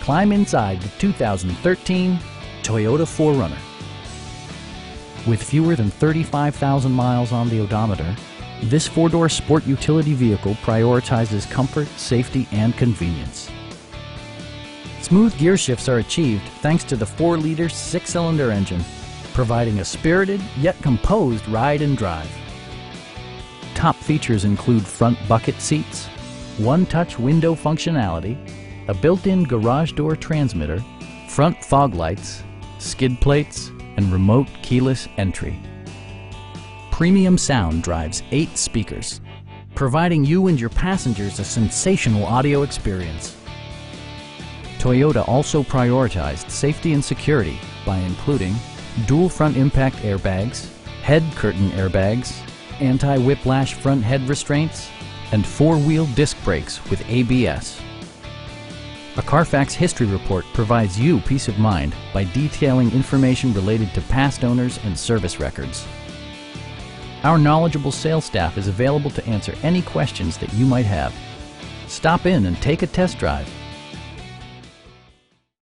climb inside the 2013 Toyota 4Runner. With fewer than 35,000 miles on the odometer, this four-door sport utility vehicle prioritizes comfort, safety, and convenience. Smooth gear shifts are achieved thanks to the 4-liter 6-cylinder engine, providing a spirited yet composed ride and drive. Top features include front bucket seats, one-touch window functionality, a built-in garage door transmitter, front fog lights, skid plates, and remote keyless entry. Premium sound drives 8 speakers, providing you and your passengers a sensational audio experience. Toyota also prioritized safety and security by including dual front impact airbags, head curtain airbags, anti-whiplash front head restraints, and 4-wheel disc brakes with ABS. A Carfax history report provides you peace of mind by detailing information related to past owners and service records. Our knowledgeable sales staff is available to answer any questions that you might have. Stop in and take a test drive.